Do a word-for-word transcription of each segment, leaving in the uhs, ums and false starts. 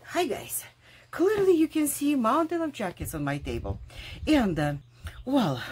Hi guys, clearly you can see a mountain of jackets on my table. And uh, well,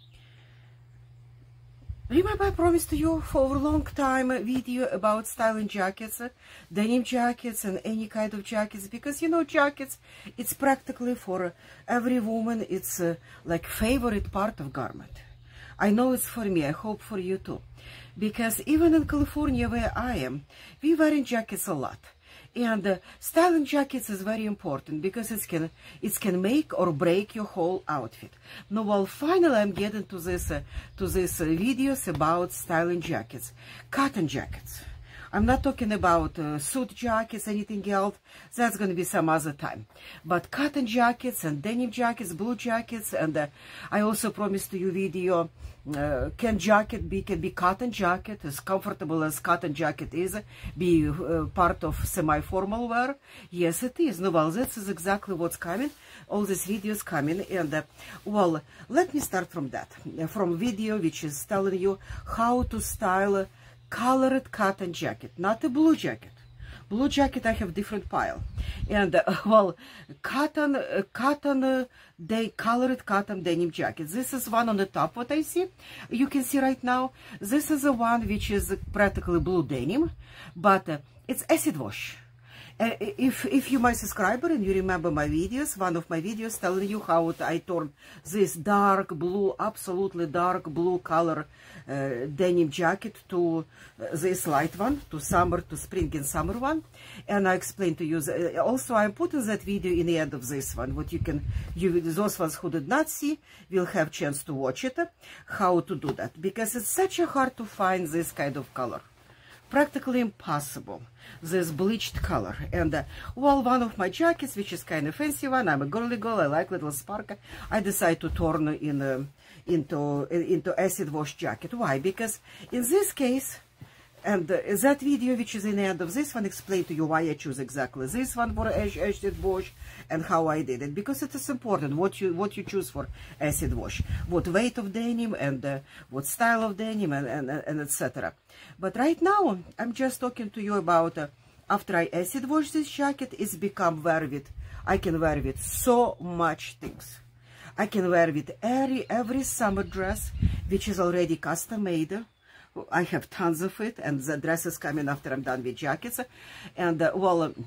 remember I promised to you for a long time a video about styling jackets, uh, denim jackets and any kind of jackets, because you know jackets, it's practically for every woman, it's uh, like favorite part of garment. I know it's for me, I hope for you too, because even in California where I am, we wearing jackets a lot. And uh, styling jackets is very important because it can it can make or break your whole outfit. Now, well, finally, I'm getting to this uh, to this uh, videos about styling jackets, cotton jackets. I'm not talking about uh, suit jackets, anything else. That's going to be some other time. But cotton jackets and denim jackets, blue jackets, and uh, I also promised to you video. Uh, can jacket be can be cotton jacket, as comfortable as cotton jacket is, be uh, part of semi-formal wear? Yes, it is. No, well, this is exactly what's coming. All these videos coming, and uh, well, let me start from that, from video which is telling you how to style colored cotton jacket, not a blue jacket. Blue jacket, I have different pile, and uh, well, cotton, uh, cotton, uh, they colored cotton denim jacket. This is one on the top. What I see, you can see right now. This is the one which is practically blue denim, but uh, it's acid wash. Uh, if if you my subscriber and you remember my videos, one of my videos telling you how I turned this dark blue, absolutely dark blue color uh, denim jacket to uh, this light one, to summer, to spring and summer one, and I explained to you. Uh, also, I'm putting that video in the end of this one. What you can, you those ones who did not see will have chance to watch it. Uh, how to do that, because it's such a hard to find this kind of color. Practically impossible, this bleached color. And uh, well, one of my jackets, which is kind of fancy one, I'm a girly girl, I like little sparkle, I decided to turn in uh, into into acid wash jacket. Why? Because in this case, and uh, that video which is in the end of this one explain to you why I choose exactly this one for acid wash and how I did it, because it is important what you what you choose for acid wash, what weight of denim and uh, what style of denim and and, and et cetera. But right now I'm just talking to you about uh, after I acid wash this jacket, it's become wear with. I can wear with so much things. I can wear with every every summer dress which is already custom made. I have tons of it, and the dresses coming after I'm done with jackets. And uh, well, uh,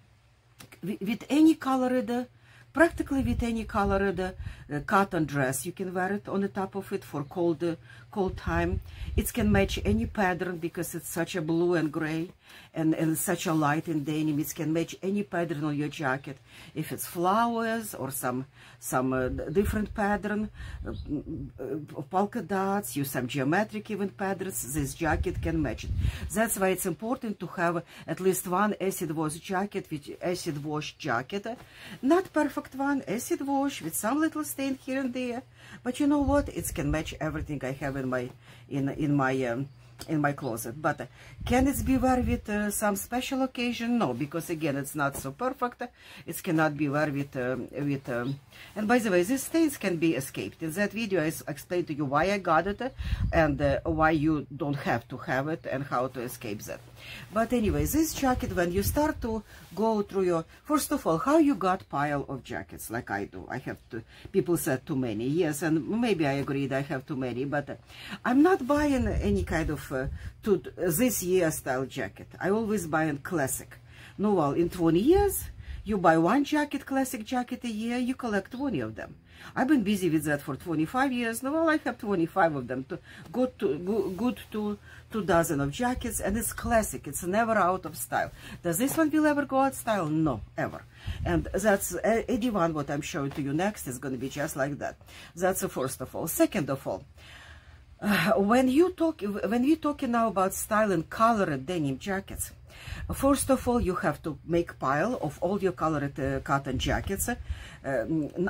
with any colored, uh, practically with any colored uh, cotton dress, you can wear it on the top of it for cold, uh, cold time. It can match any pattern because it's such a blue and gray, and, and such a light in denim. It can match any pattern on your jacket. If it's flowers or some some uh, different pattern, uh, uh, polka dots, use some geometric even patterns, this jacket can match it. That's why it's important to have at least one acid wash jacket, which acid wash jacket, not perfect one, acid wash with some little stain here and there, but you know what? It can match everything I have in my in in my um, in my closet. But uh, can it be wear with uh, some special occasion? No, because again, it's not so perfect. It cannot be wear with um, with. Um, and by the way, these stains can be escaped. In that video, I explained to you why I got it and uh, why you don't have to have it and how to escape that. But anyway, this jacket, when you start to go through your, first of all, how you got pile of jackets like I do. I have to, people said too many. Yes, and maybe I agreed I have too many, but uh, I'm not buying any kind of uh, to this year style jacket. I always buy a classic. No, well, in twenty years, you buy one jacket, classic jacket a year, you collect twenty of them. I've been busy with that for twenty-five years. No, well, I have twenty-five of them. To, good to good, good to two dozen of jackets, and it's classic. It's never out of style. Does this one will ever go out of style? No, ever. And that's uh, eighty-one. What I'm showing to you next is going to be just like that. That's the first of all. Second of all, uh, when you talk, when we're talking now about style and colored denim jackets. First of all, you have to make pile of all your colored uh, cotton jackets. Uh,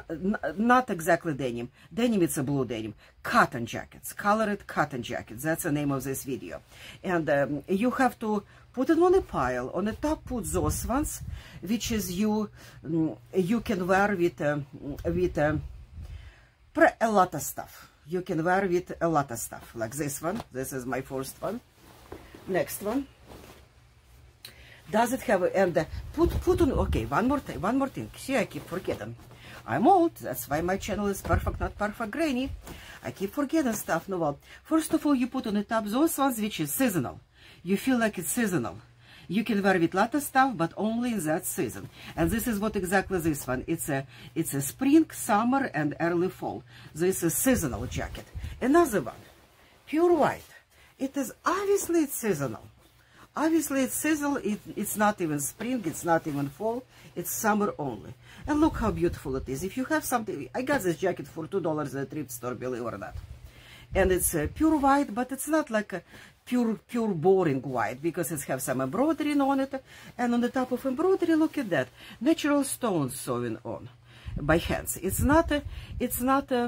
not exactly denim. Denim, it's a blue denim. Cotton jackets, colored cotton jackets. That's the name of this video. And um, you have to put it on a pile. On the top, put those ones, which is you um, you can wear with uh, with uh, a lot of stuff. You can wear with a lot of stuff, like this one. This is my first one. Next one. Does it have, and uh, put, put on, okay, one more thing, one more thing. See, I keep forgetting. I'm old, that's why my channel is perfect, not perfect granny. I keep forgetting stuff. No, well, first of all, you put on the top those ones which is seasonal. You feel like it's seasonal. You can wear with lot of stuff, but only in that season. And this is what exactly this one. It's a, it's a spring, summer, and early fall. This is seasonal jacket. Another one, pure white. It is obviously it's seasonal. Obviously it's seasonal. It, it's not even spring. It's not even fall. It's summer only. And look how beautiful it is. If you have something, I got this jacket for two dollars at a thrift store, believe it or not. And it's uh, pure white, but it's not like a pure, pure boring white, because it has some embroidery on it. And on the top of embroidery, look at that, natural stones sewn on by hands. It's not a, it's not a,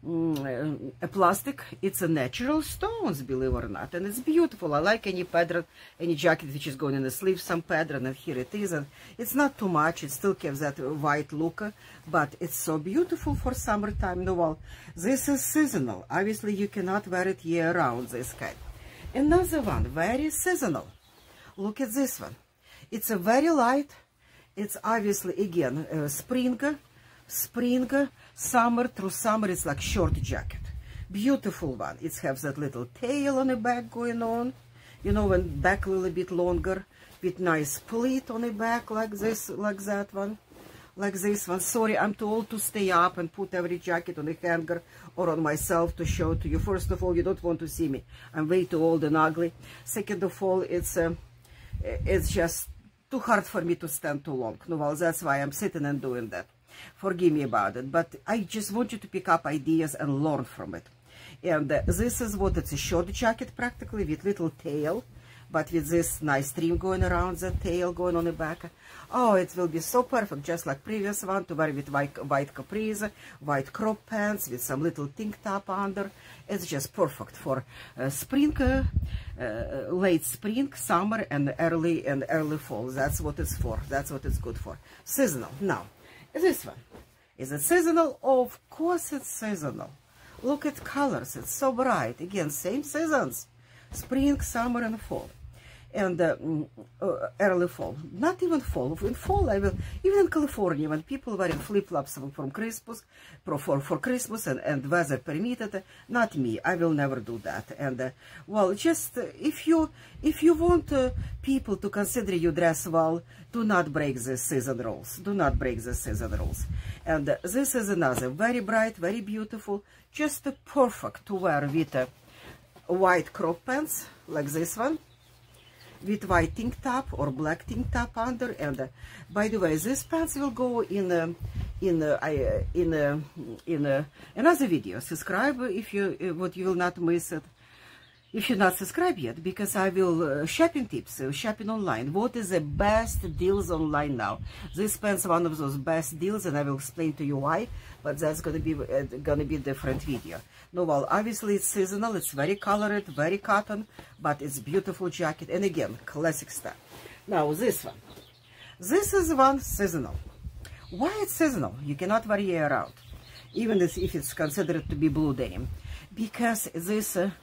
mm, a plastic. It's a natural stones, believe it or not. And it's beautiful. I like any pattern, any jacket which is going in the sleeve, some pattern, and here it is. And it's not too much. It still gives that white look, but it's so beautiful for summertime. No, well, this is seasonal. Obviously, you cannot wear it year round, this kind. Another one, very seasonal. Look at this one. It's a very light. It's obviously, again, uh, spring, spring, summer through summer. It's like short jacket. Beautiful one. It has that little tail on the back going on. You know, when back a little bit longer, with nice pleat on the back like this, like that one. Like this one. Sorry, I'm too old to stay up and put every jacket on a hanger or on myself to show to you. First of all, you don't want to see me. I'm way too old and ugly. Second of all, it's uh, it's just too hard for me to stand too long. No, well, that's why I'm sitting and doing that. Forgive me about it. But I just want you to pick up ideas and learn from it. And uh, this is what it's a short jacket practically with little tail. But with this nice trim going around the tail, going on the back. Oh, it will be so perfect, just like previous one, to wear with white, white capris, white crop pants, with some little tank top under. It's just perfect for uh, spring, uh, uh, late spring, summer, and early and early fall. That's what it's for. That's what it's good for. Seasonal. Now, this one. Is it seasonal? Of course it's seasonal. Look at colors. It's so bright. Again, same seasons. Spring, summer, and fall. And uh, uh, early fall, not even fall. In fall, I will, even in California, when people wearing flip-flops from Christmas, for, for, for Christmas and, and weather permitted, not me, I will never do that. And, uh, well, just, uh, if you, if you want uh, people to consider you dress well, do not break the season rules. Do not break the season rules. And uh, this is another, very bright, very beautiful, just uh, perfect to wear with uh, white crop pants, like this one, with white tank top or black tank top under. And uh, by the way, this pants will go in uh, in uh, I, in uh, in uh, another video. Subscribe if you uh, what you will not miss it. If you're not subscribed yet, because I will uh, shopping tips, uh, shopping online. What is the best deals online now? This pants one of those best deals, and I will explain to you why. But that's gonna be uh, gonna be a different video. No, well, obviously it's seasonal. It's very colored, very cotton, but it's beautiful jacket. And again, classic stuff. Now this one, this is one seasonal. Why it's seasonal? You cannot wear year round, even if it's considered to be blue denim, because this. Uh,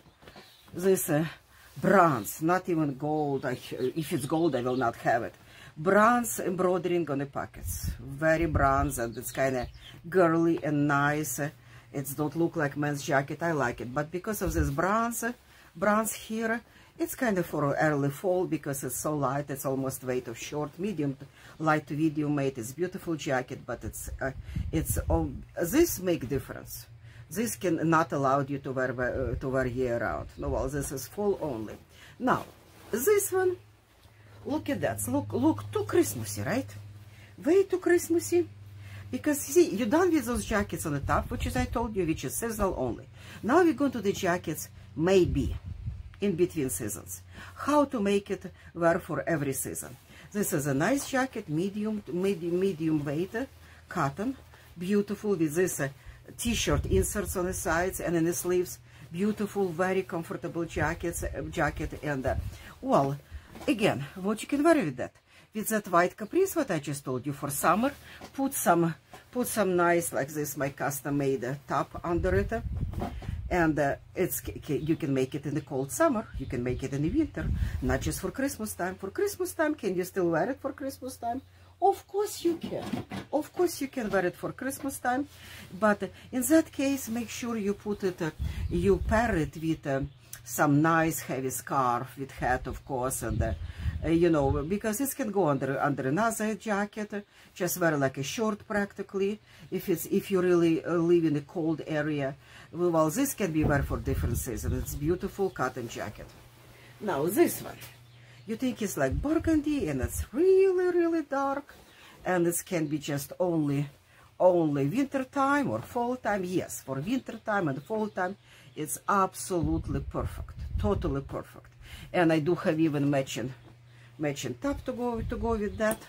This uh, bronze, not even gold. I, if it's gold, I will not have it. Bronze embroidering on the pockets. Very bronze, and it's kind of girly and nice. It don't look like men's jacket. I like it. But because of this bronze, bronze here, it's kind of for early fall, because it's so light. It's almost weight of short, medium, light to medium weight. It's beautiful jacket, but it's, uh, it's all, this make difference. This can not allow you to wear uh, to wear year round. No, well, this is fall only. Now, this one, look at that. Look, look too Christmassy, right? Way too Christmassy. Because see, you're done with those jackets on the top, which is I told you, which is seasonal only. Now we go to the jackets, maybe in between seasons. How to make it wear for every season. This is a nice jacket, medium, medium, medium weight, cotton, beautiful with this. Uh, T-shirt inserts on the sides and in the sleeves. Beautiful, very comfortable jackets, uh, jacket. And, uh, well, again, what you can wear with that? With that white caprice, what I just told you, for summer, put some, put some nice, like this, my custom-made uh, top under it. And uh, it's you can make it in the cold summer, you can make it in the winter, not just for Christmas time. For Christmas time, can you still wear it for Christmas time? Of course you can. Of course you can wear it for Christmas time. But uh, in that case, make sure you put it, uh, you pair it with uh, some nice heavy scarf, with hat, of course, and uh, uh, you know, because it can go under under another jacket. Uh, just wear like a short practically. If it's if you really uh, live in a cold area. Well, this can be wear for different seasons. It's beautiful cotton jacket. Now this one, you think it's like burgundy and it's really, really dark, and it can be just only, only winter time or fall time. Yes, for winter time and fall time, it's absolutely perfect, totally perfect. And I do have even matching, matching top to go to go with that.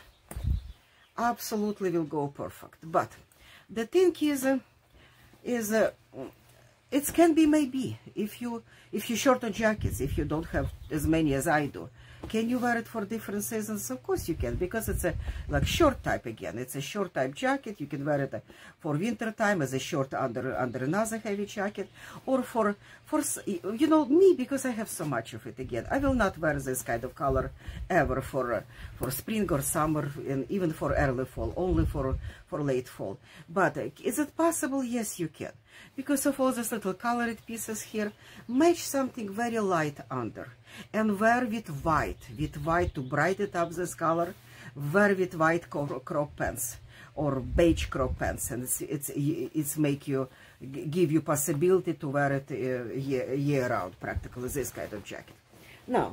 Absolutely will go perfect. But the thing is, uh, is. Uh, It can be maybe, if you if you shorten jackets, if you don't have as many as I do, can you wear it for different seasons? Of course you can, because it's a like short type again. It's a short type jacket. You can wear it for winter time as a short under under another heavy jacket, or for for you know me, because I have so much of it again. I will not wear this kind of color ever for uh, for spring or summer, and even for early fall. Only for for late fall. But uh, is it possible? Yes, you can. Because of all these little colored pieces here, match something very light under, and wear with white, with white to brighten up this color. Wear with white crop pants or beige crop pants, and it's it's it's make you give you possibility to wear it uh, year, year round, practically this kind of jacket. Now,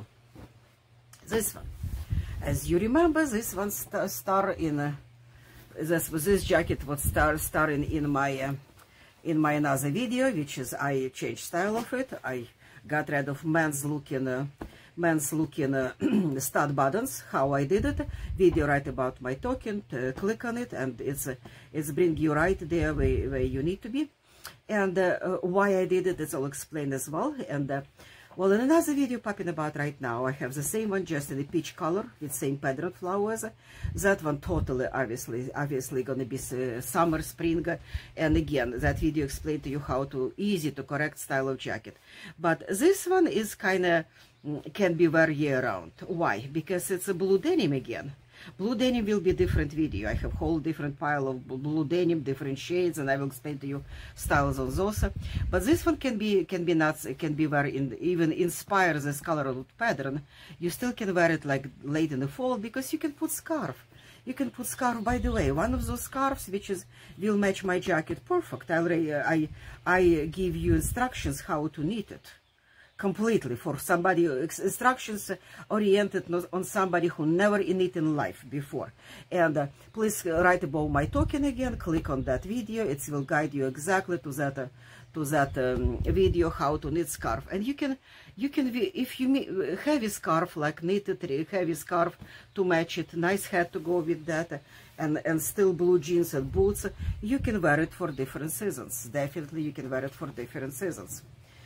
this one, as you remember, this one st star in uh, this this jacket was star starring in my. Uh, In my another video, which is I changed style of it. I got rid of men's looking, uh, men's looking uh, stud buttons. How I did it? Video right about my talking. Uh, click on it, and it's uh, it's bring you right there where, where you need to be. And uh, uh, why I did it, it's all explained as well. And uh, well, in another video popping about right now, I have the same one, just in a peach color with same pattern flowers. That one totally, obviously, obviously gonna be uh, summer, spring. And again, that video explained to you how to easy to correct style of jacket. But this one is kind of can be wear year round. Why? Because it's a blue denim again. Blue denim will be different video. I have whole different pile of blue denim, different shades, and I will explain to you styles of those. But this one can be can be nuts. It can be very in, even inspire this color of pattern. You still can wear it like late in the fall, because you can put scarf. You can put scarf. By the way, one of those scarves which is will match my jacket perfect. I already I I give you instructions how to knit it. Completely for somebody, instructions oriented on somebody who never knit in life before. And uh, please right above my talking again, click on that video. It will guide you exactly to that uh, to that um, video how to knit scarf. And you can you can if you heavy scarf like knitted heavy scarf to match it, nice hat to go with that, and and still blue jeans and boots. You can wear it for different seasons. Definitely, you can wear it for different seasons.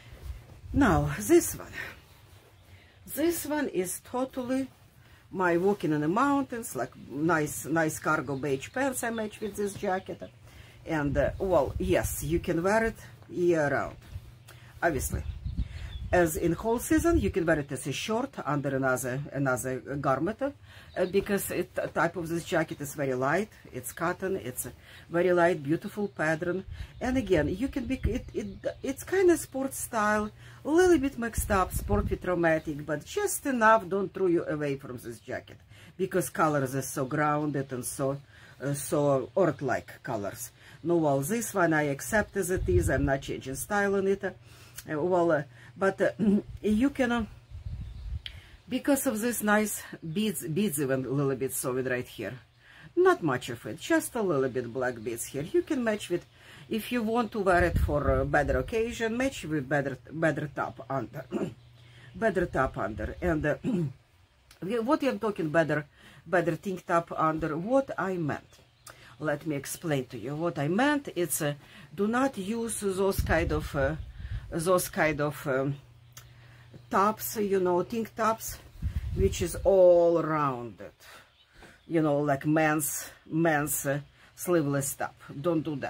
Now, this one. This one is totally my walking in the mountains, like nice nice cargo beige pants I match with this jacket. And, uh, well, yes, you can wear it year round, obviously. As in whole season, you can wear it as a short under another another garment, uh, because it type of this jacket is very light. It's cotton. It's a very light, beautiful pattern. And again, you can be it. it it's kind of sport style, a little bit mixed up, sport with romantic, but just enough. Don't throw you away from this jacket, because colors are so grounded and so uh, so earth-like colors. No, well, this one I accept as it is. I'm not changing style on it. Uh, well. Uh, But uh, you can, uh, because of this nice beads, beads even a little bit solid right here. Not much of it, just a little bit black beads here. You can match with, if you want to wear it for a better occasion, match with better, better top under, better top under. And uh, what I'm talking better, better tank top under, what I meant. Let me explain to you what I meant. It's uh, do not use those kind of. Uh, those kind of um, tops, you know, tank tops, which is all rounded, you know, like men's men's uh, sleeveless top. Don't do that.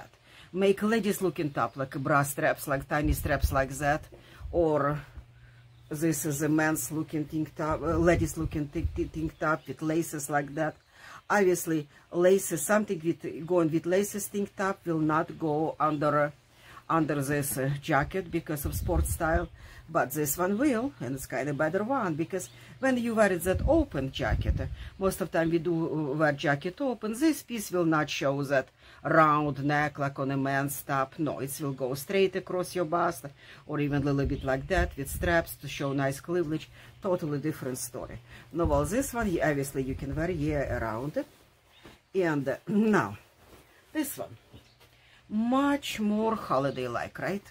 make ladies looking top, like bra straps, like tiny straps like that, or this is a men's looking tank top, uh, ladies looking tank top with laces like that. Obviously, laces, something with going with laces tank top will not go under uh, under this uh, jacket because of sport style, but this one will, and it's kind of better one, because when you wear it that open jacket, uh, most of the time we do wear jacket open, this piece will not show that round neck like on a man's top. No, it will go straight across your bust, or even a little bit like that with straps to show nice cleavage. Totally different story. No, well, this one obviously you can wear year around. And uh, now this one, much more holiday-like, right?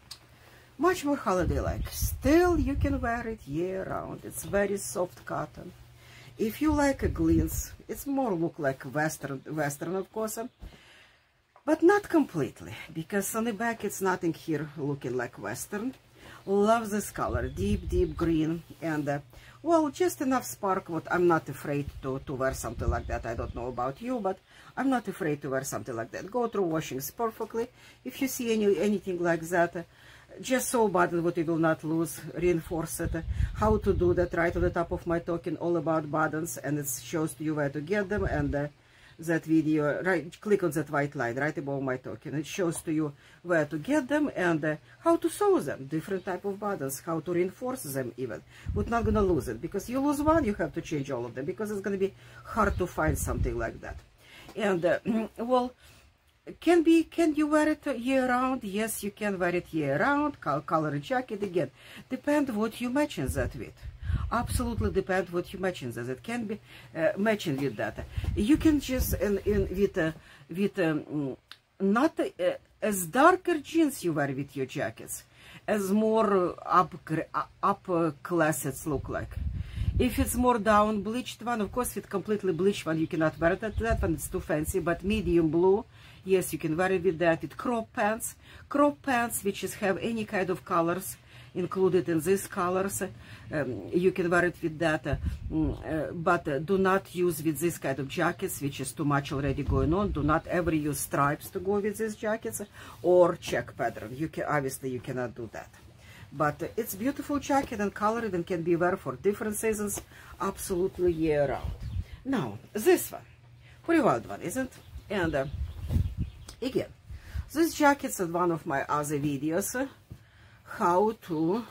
Much more holiday-like. Still, you can wear it year-round. It's very soft cotton. If you like a glance, it's more look like Western, Western of course, but not completely, because on the back it's nothing here looking like Western. Love this color, deep, deep green, and uh, well, just enough spark. What I'm not afraid to, to wear something like that. I don't know about you, but I'm not afraid to wear something like that. Go through washings perfectly. If you see any anything like that, uh, just sew button what you will not lose, reinforce it. Uh, how to do that, right on the top of my token, all about buttons, and it shows to you where to get them, and uh, that video, right, click on that white line right above my token. It shows to you where to get them and uh, how to sew them, different type of buttons, how to reinforce them even. But not gonna lose it, because you lose one, you have to change all of them, because it's gonna be hard to find something like that. And uh, well, can be, can you wear it year round? Yes, you can wear it year round. Color jacket, again, depend what you match that with. Absolutely depend what you matching that. It can be uh, matching with that. You can just in, in with uh, with um, not uh, as darker jeans you wear with your jackets, as more uh, up up uh, classes look like. If it's more down bleached one, of course, with completely bleached one you cannot wear that. That one it's too fancy. But medium blue, yes, you can wear it with that. With crop pants, crop pants which is have any kind of colors included in these colors, um, you can wear it with that, uh, uh, but uh, do not use with this kind of jackets, which is too much already going on. Do not ever use stripes to go with these jackets, or check pattern. You can, obviously you cannot do that. But uh, it's beautiful jacket and colored and can be wear for different seasons, absolutely year round. Now this one, pretty wild one, isn't? And uh, again, this jacket's in one of my other videos. Uh, how to,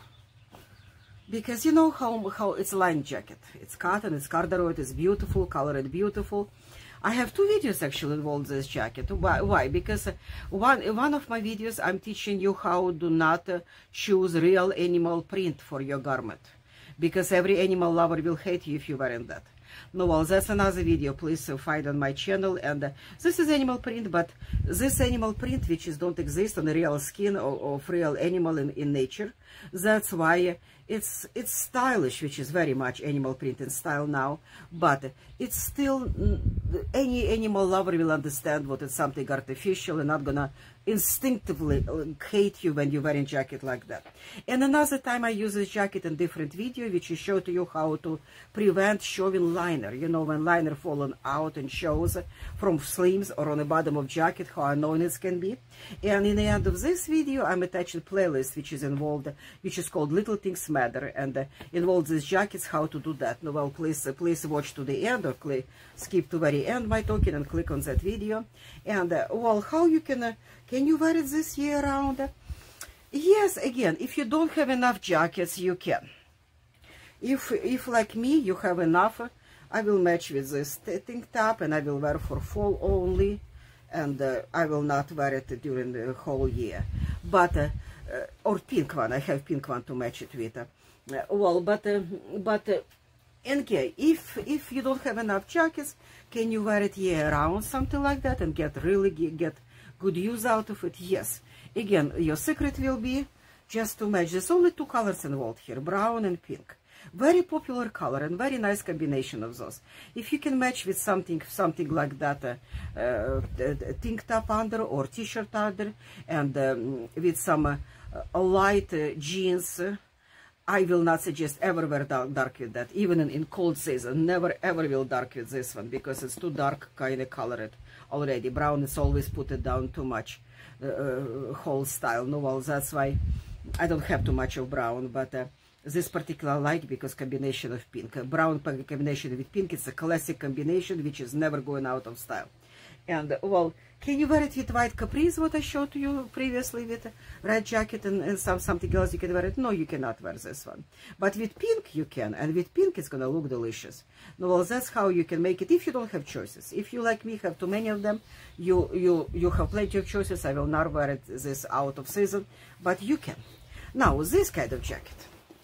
because you know how how it's lined jacket, it's cotton, it's corduroy, it's beautiful, colored beautiful. I have two videos actually involved in this jacket. Why? Why? Because one one of my videos I'm teaching you how do not uh, choose real animal print for your garment, because every animal lover will hate you if you're wearing that. No, well, that's another video, please uh, find on my channel. And uh, this is animal print, but this animal print, which is don't exist on the real skin of, of real animal in, in nature, that's why it's it's stylish, which is very much animal print in style now, but it's still, any animal lover will understand what it's something artificial and not gonna instinctively hate you when you're wearing jacket like that. And another time I use this jacket in different video, which is show to you how to prevent showing liner. You know, when liner fallen out and shows from sleeves or on the bottom of jacket, how annoying it can be. And in the end of this video, I'm attaching playlist which is involved, which is called Little Things Matter, and uh, involves these jackets, how to do that. No, well, please, uh, please watch to the end, or click, skip to very end my token and click on that video. And uh, well, how you can uh, can you wear it this year round? Yes, again, if you don't have enough jackets, you can. If if like me, you have enough, I will match with this tank top, and I will wear for fall only, and uh, I will not wear it during the whole year. But uh, uh, or pink one, I have pink one to match it with. Uh, well, but uh, but. Uh, Okay, if if you don't have enough jackets, can you wear it year round, something like that, and get really get good use out of it? Yes. Again, your secret will be just to match. There's only two colors involved here, brown and pink. Very popular color and very nice combination of those. If you can match with something something like that, uh, uh, tank top under or t-shirt under, and um, with some uh, light uh, jeans. Uh, I will not suggest ever wear dark, dark with that, even in, in cold season. Never ever will dark with this one, because it's too dark kind of colored already. Brown is always put it down too much, uh, uh, whole style. No, well, that's why I don't have too much of brown, but uh, this particular I like because combination of pink. Uh, brown combination with pink, it's a classic combination which is never going out of style. And, well, can you wear it with white capris, what I showed you previously, with a red jacket and, and some something else you can wear it? No, you cannot wear this one. But with pink you can, and with pink it's going to look delicious. No, well, that's how you can make it if you don't have choices. If you, like me, have too many of them, you, you, you have plenty of choices. I will not wear it this out of season, but you can. Now, this kind of jacket,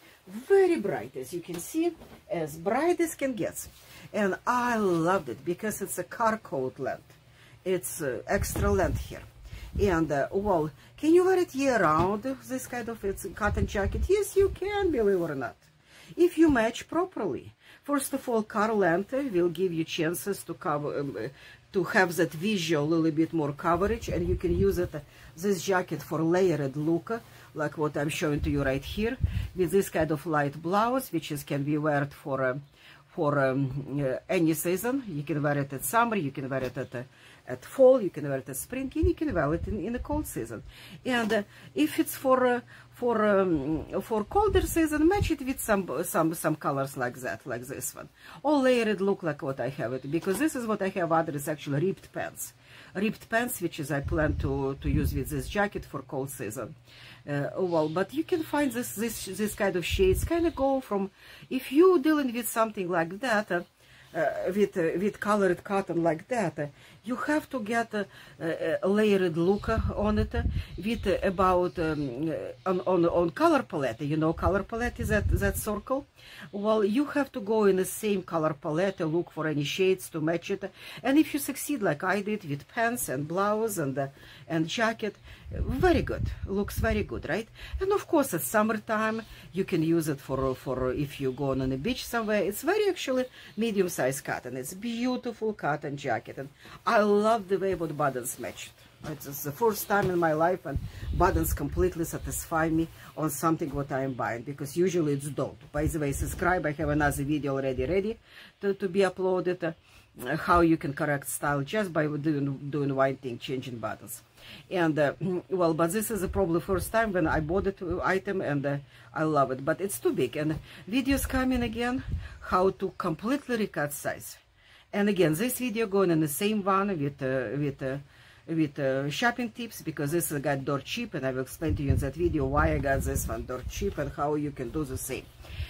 very bright, as you can see, as bright as can get. And I loved it because it's a car coat length. It's uh, extra length here. And, uh, well, can you wear it year-round, this kind of it's cotton jacket? Yes, you can, believe it or not, if you match properly. First of all, car length will give you chances to cover, um, to have that visual a little bit more coverage, and you can use it, uh, this jacket for layered look, like what I'm showing to you right here, with this kind of light blouse, which is can be worn for uh, for um, uh, any season. You can wear it at summer, you can wear it at uh, at fall, you can wear it at spring, and you can wear it in, in the cold season. And uh, if it's for uh, for um, for colder season, match it with some some some colors like that, like this one. All layered look like what I have it, because this is what I have other is actually ripped pants. Ripped pants, which is I plan to to use with this jacket for cold season. Uh, well, but you can find this this this kind of shades. Kind of go from, if you dealing with something like that, uh, uh, with uh, with colored cotton like that, uh, you have to get a, a, a layered look on it uh, with uh, about um, uh, on, on on color palette. You know, color palette is that that circle. Well, you have to go in the same color palette, look for any shades to match it. And if you succeed like I did with pants and blouse and uh, and jacket, very good, looks very good, right? And of course, at summertime, you can use it for for if you go on a beach somewhere. It's very actually medium-sized cotton. It's beautiful cotton jacket, and I love the way what buttons match it. It's the first time in my life and buttons completely satisfy me on something what I am buying, because usually it's don't. By the way, subscribe, I have another video already ready to, to be uploaded, uh, how you can correct style just by doing, doing one thing, changing buttons. And, uh, well, but this is probably first time when I bought it item, and uh, I love it, but it's too big. And videos coming again, how to completely recut size. And again, this video going in the same one with, uh, with, uh, with uh, shopping tips, because this I got dirt cheap, and I will explain to you in that video why I got this one dirt cheap and how you can do the same.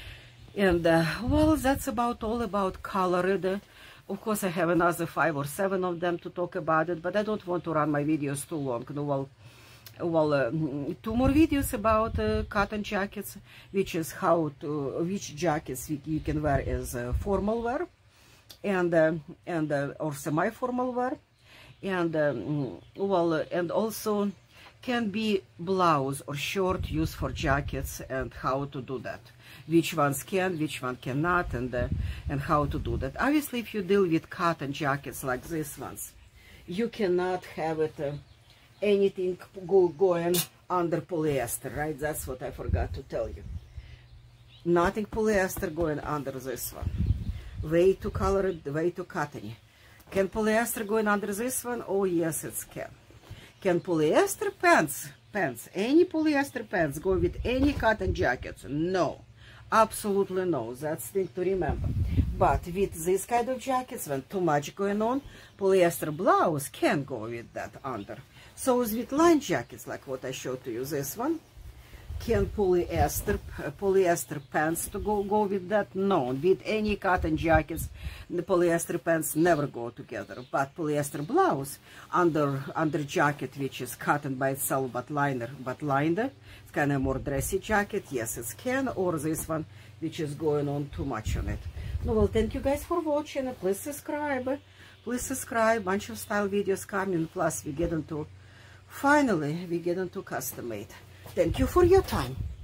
And uh, well, that's about all about colored. Uh, of course, I have another five or seven of them to talk about it, but I don't want to run my videos too long. No, well, well, uh, two more videos about uh, cotton jackets, which is how to which jackets you can wear as uh, formal wear, and uh, and uh, or semi-formal wear. And um, well, uh, and also can be blouse or short used for jackets, and how to do that, which ones can, which one cannot, and uh, and how to do that. Obviously, if you deal with cotton jackets like these ones, you cannot have it uh, anything go, going under polyester, right? That's what I forgot to tell you. Nothing polyester going under this one. Way too colored, way too cottony. Can polyester go in under this one? Oh, yes, it can. Can polyester pants, pants, any polyester pants go with any cotton jackets? No, absolutely no. That's the thing to remember. But with this kind of jackets, when too much going on, polyester blouse can go with that under. So is with line jackets, like what I showed to you, this one. Can polyester uh, polyester pants to go go with that? No, with any cotton jackets, the polyester pants never go together. But polyester blouse under under jacket, which is cotton by itself, but liner, but lined, it's kind of more dressy jacket. Yes, it can. Or this one, which is going on too much on it. No, well, thank you guys for watching. Please subscribe. Please subscribe. Bunch of style videos coming. Plus, we get into finally we get into custom made. Thank you for your time.